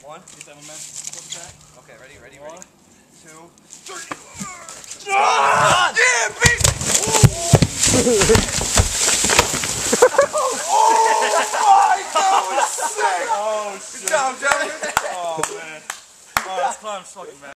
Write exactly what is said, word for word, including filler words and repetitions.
One. Seven men. Okay, ready, ready, One, ready. two, three. Ah! Yeah, baby! Oh, shit. Good job, gentlemen. Oh, man. Oh, that's climb fucking bad.